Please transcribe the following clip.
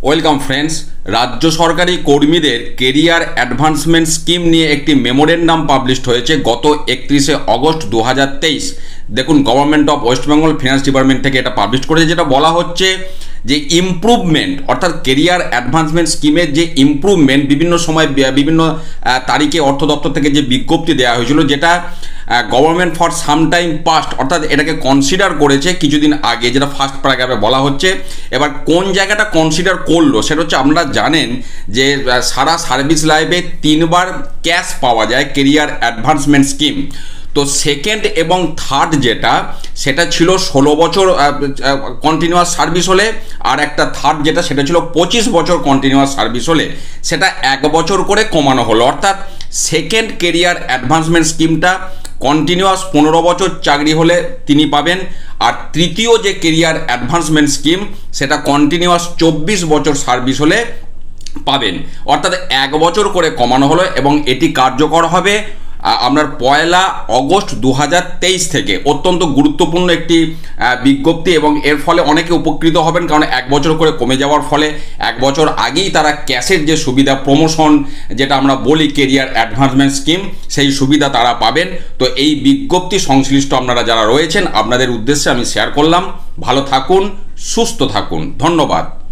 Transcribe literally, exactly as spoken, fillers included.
Welcome friends. রাজ্য সরকারি কর্মীদের কেরিয়ার অ্যাডভান্সমেন্ট স্কিম নিয়ে একটি মেমোরেন্ডাম পাবলিশড হয়েছে গত একত্রিশে অগস্ট দু হাজার তেইশ। দেখুন, government of West Bengal finance department থেকে এটা পাবলিশ করেছে, যেটা বলা হচ্ছে যে ইমপ্রুভমেন্ট অর্থাৎ কেরিয়ার অ্যাডভান্সমেন্ট স্কিমের যে ইমপ্রুভমেন্ট বিভিন্ন সময় বিভিন্ন তারিখে অর্থ দপ্তর থেকে যে বিজ্ঞপ্তি দেওয়া হয়েছিল, যেটা government for some time past অর্থাৎ এটাকে কনসিডার করেছে কিছুদিন আগে, যেটা ফার্স্ট প্যারাগ্রাফে বলা হচ্ছে। এবার কোন জায়গাটা কনসিডার করলো সেটা হচ্ছে, আপনারা জানেন যে সারা সার্ভিস লাইফে তিনবার ক্যাশ পাওয়া যায় কেরিয়ার অ্যাডভান্সমেন্ট স্কিম। তো সেকেন্ড এবং থার্ড যেটা সেটা ছিল ষোলো বছর কন্টিনিউয়াস সার্ভিস হলে, আর একটা থার্ড যেটা সেটা ছিল পঁচিশ বছর কন্টিনিউয়াস সার্ভিস হলে, সেটা এক বছর করে কমানো হলো। অর্থাৎ সেকেন্ড কেরিয়ার অ্যাডভান্সমেন্ট স্কিমটা কন্টিনিউয়াস পনেরো বছর চাকরি হলে তিনি পাবেন, আর তৃতীয় যে কেরিয়ার অ্যাডভান্সমেন্ট স্কিম সেটা কন্টিনিউয়াস চব্বিশ বছর সার্ভিস হলে পাবেন। অর্থাৎ এক বছর করে কমানো হলো এবং এটি কার্যকর হবে আপনার পয়লা অগস্ট দু হাজার তেইশ থেকে। অত্যন্ত গুরুত্বপূর্ণ একটি বিজ্ঞপ্তি এবং এর ফলে অনেকে উপকৃত হবেন, কারণ এক বছর করে কমে যাওয়ার ফলে এক বছর আগেই তারা ক্যাশের যে সুবিধা, প্রমোশন যেটা আমরা বলি কেরিয়ার অ্যাডভান্সমেন্ট স্কিম, সেই সুবিধা তারা পাবেন। তো এই বিজ্ঞপ্তি সংশ্লিষ্ট আপনারা যারা রয়েছেন আপনাদের উদ্দেশ্যে আমি শেয়ার করলাম। ভালো থাকুন, সুস্থ থাকুন, ধন্যবাদ।